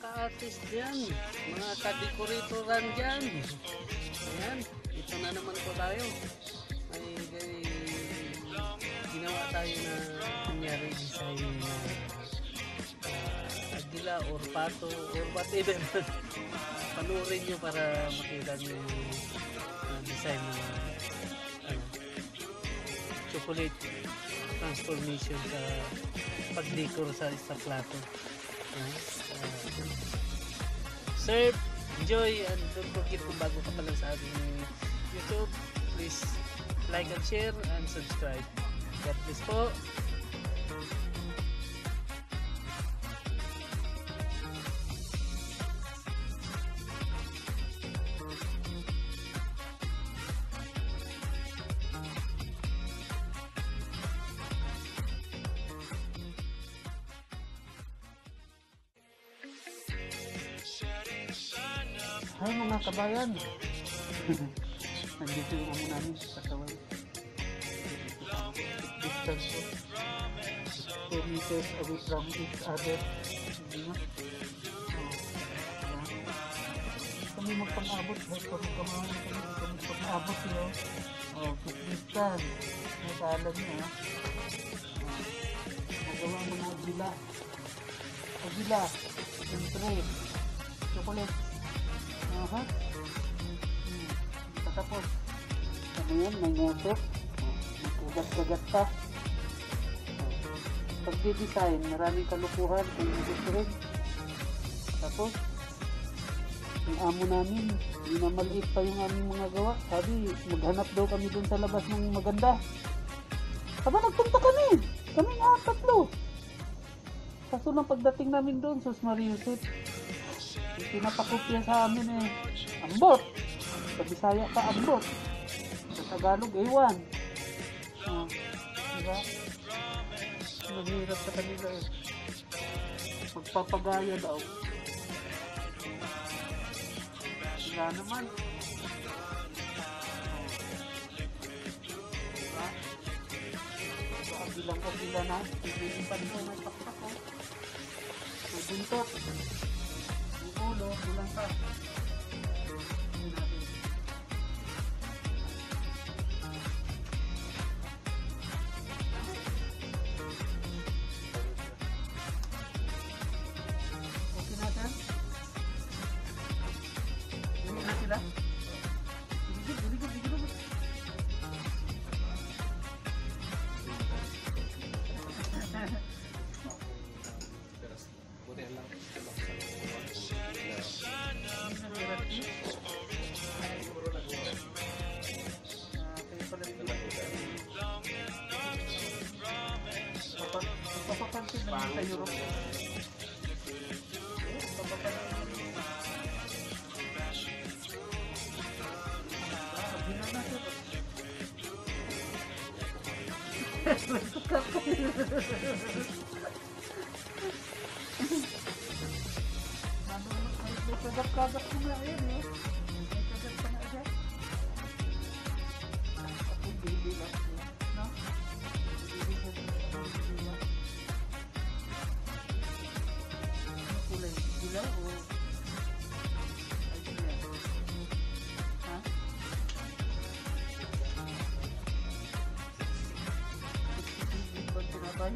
ka-artist dyan, mga ka-decoratoran dyan. Ayan, ito na naman po tayo. May ginawa tayo na kunyari design na agila or pato or whatever. Panurin nyo para makita nyo yung design ng chocolate transformation sa pag-decor sa plato. Serve, enjoy, and don't forget kung bago ka pa lang sa ating YouTube, please like and share and subscribe. God bless po. Hi mga kabayan. Nandito yung amo namin sa kaway. Distance po 4 meters away from each other. Kami magpang-abot. Kami magpang-abot yun. Keep distance. Nakasalan niya. Nagawa mo na agila. Agila. Siyempre. Chocolate. Tapos ano yan, may ngoso, magkagat-kagat pa. Pag-design, maraming kalukuhan kung gusto rin. Tapos yung amo namin, hindi na maliit pa yung aming mga gawa. Sabi, maghanap daw kami dun sa labas ng maganda. Aba, nagpunta kaming 4. Kaso lang pagdating namin dun, sus Mariusip, yung pinapakopya sa amin ambot. Sa Bisaya ka ambot. Sa Tagalog, ewan. Diba? Mahirap sa kanila magpapagaya daw. Wala naman. Diba? Kabilang-kabila na. Pilipan ko may pakpak ko. Buntot. Ulo, bilang pa. Okay na sir? Hindi na sila? Digid. Papapansin naman sa Europe. Kagat-kagat ko na yun may kagat pa na agad. Ako baby lang no? Ano kulay? Dilaw o ay dilaw? Ha? Ba't tinabay?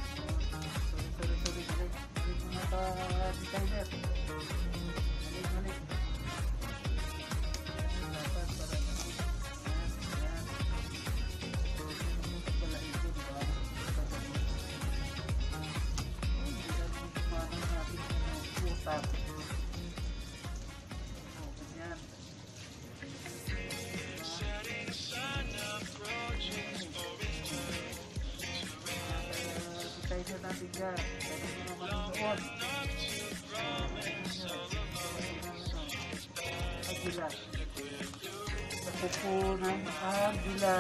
Designer. kuko ng agila.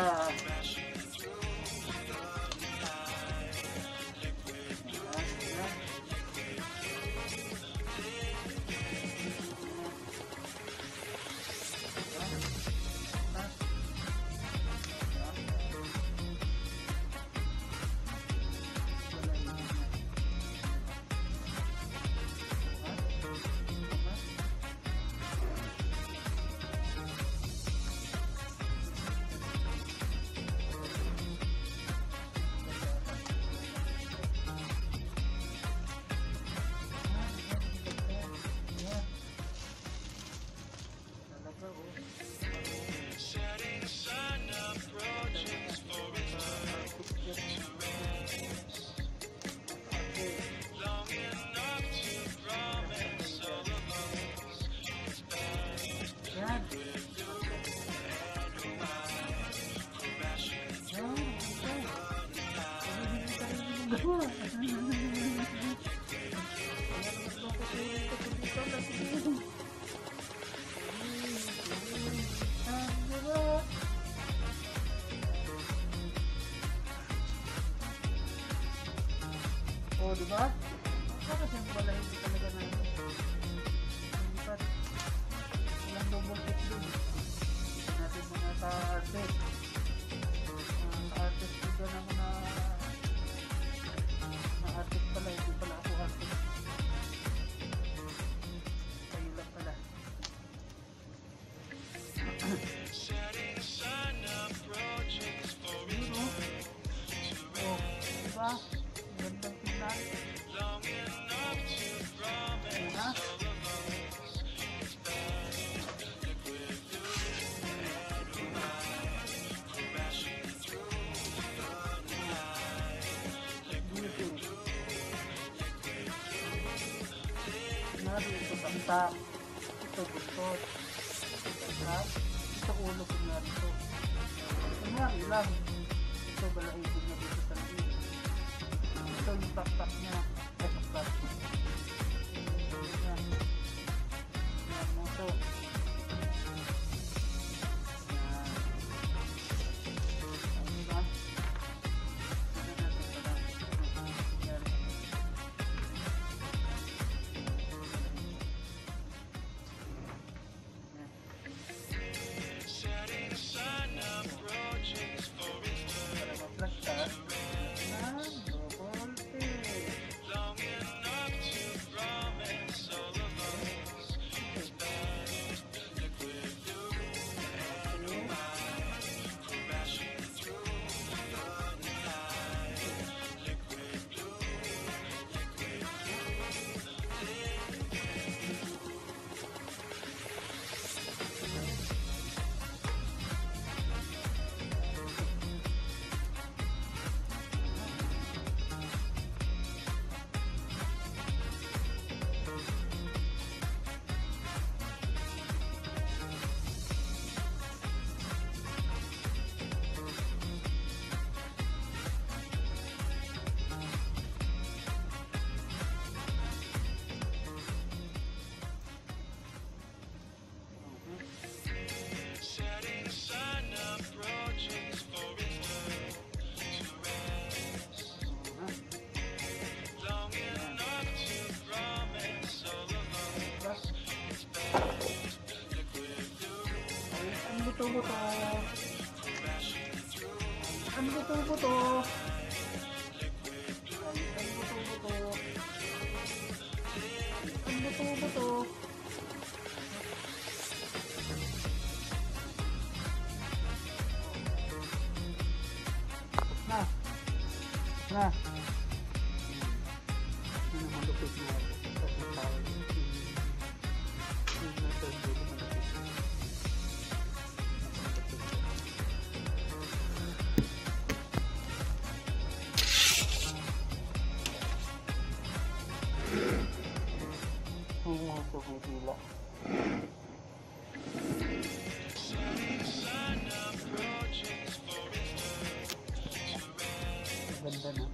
Oh, di ba? Kasi wala hindi talaga na hindi pa walang double check dun. Natin mga ka-artist. Ka-artist dito na mga artist pala, hindi pala ako artist. Kayo lang pala. Oh, diba? Gandang tingnan. Diba? Ito tamtak, ito buntot, ito ulo kunyari ito. Kunyari lang, ito balahibo niya dito sa liit. Ito yung taktak niya, taktak. Yan, yan mo ito. Yan. Ano ba? Buto-buto. Ang buto-buto. Ang buto-buto. Ang buto-buto. Na. Na. Ano malupit na ako. Kumipila. Ganda na.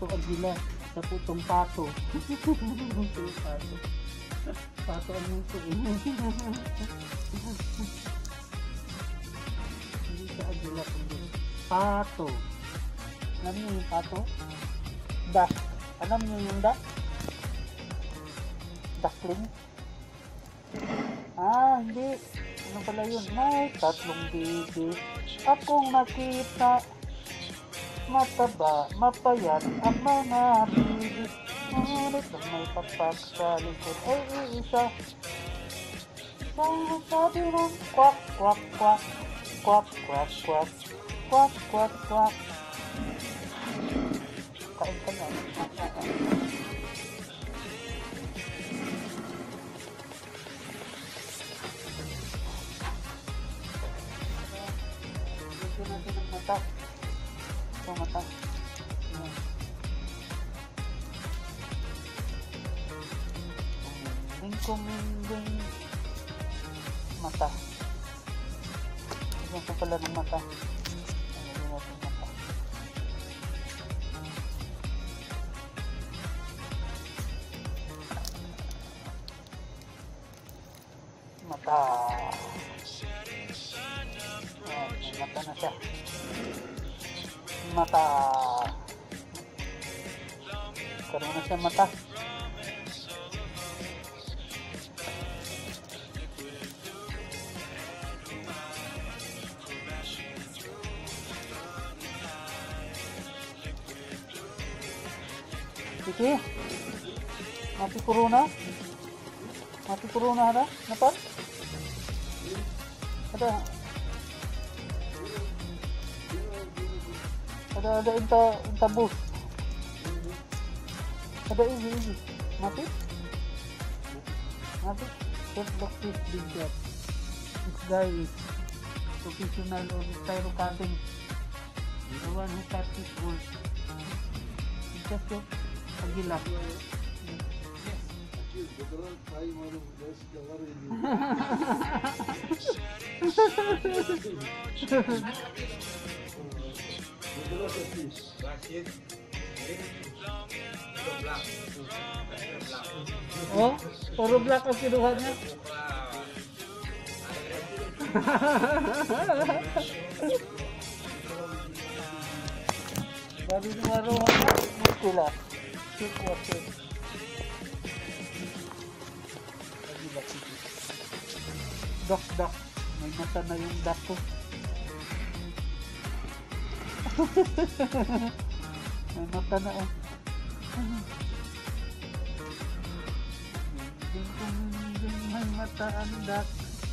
Pato Agila. Sa putong pato. Pato. Pato ang muso. Hindi sa Agila kundi pato. Alam niyo yung pato? Duck. Alam niyo yung duck? Duckling? Hindi. Ano pala yun? May tatlong bibi akong nakita. Mataba, mapayat ang mga bibi. Ngunit ang may pakpak sa likod ay iisa. Sabi ng kwak, kwak, kwak. Kwak, kwak, kwak. Kwak, kwak, kwak. Kain ka na. Lagyan natin ng mata. Ito mata. Ayan. Kuminding mata. Lagyan ko pala ng mata. Lagyan natin mata. Mata. Ayan, may mata na siya. Mata. Karoon na siya mata. Sige. Mati corona. Mati corona ada? Napa? Ada. Ada inta bus. Ada ini. Mati? Mati. Chef Doctor Big Cat. This guy is professional on styro cutting. The one who cut his wool. Just go. Agila. Oh, puro black ang kinuha niya. Baru ni baru mukula. Cukup. Dok. May mata na yung duck ko. May mata na oh. May mata ang duck.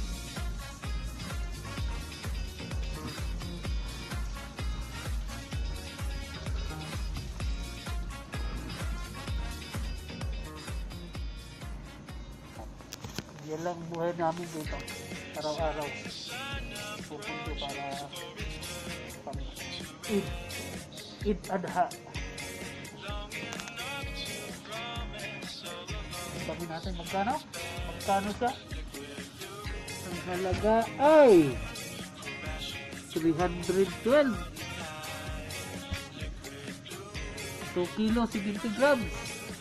Yan lang buhay namin dito. Araw-araw. Pupunto para pang Eid Adha. Sabi natin magkano? Magkano siya? Ang halaga ay 312. 2 kilo 70 grams.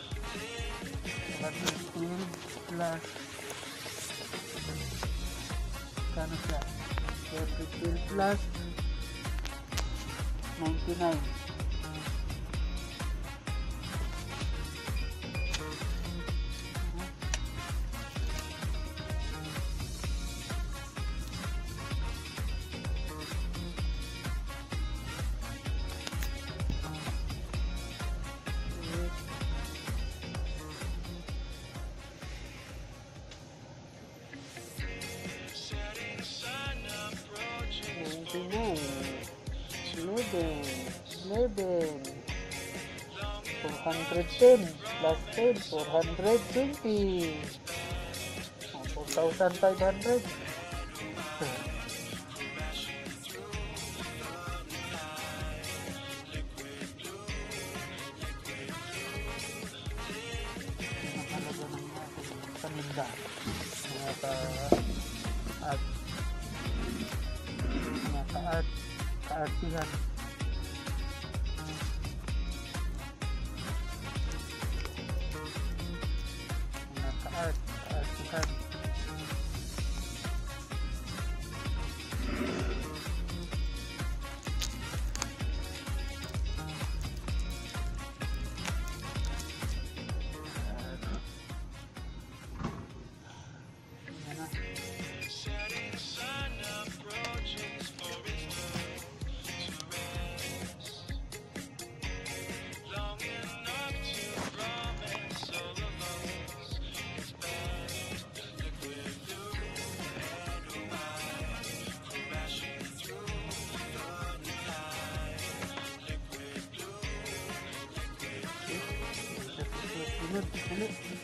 112 plus kano siya? 112 plus 99. Eleven 410 plus 10 420 4,500. Mahalaga ng ating paninda mga kaartihan. sunod. Dali.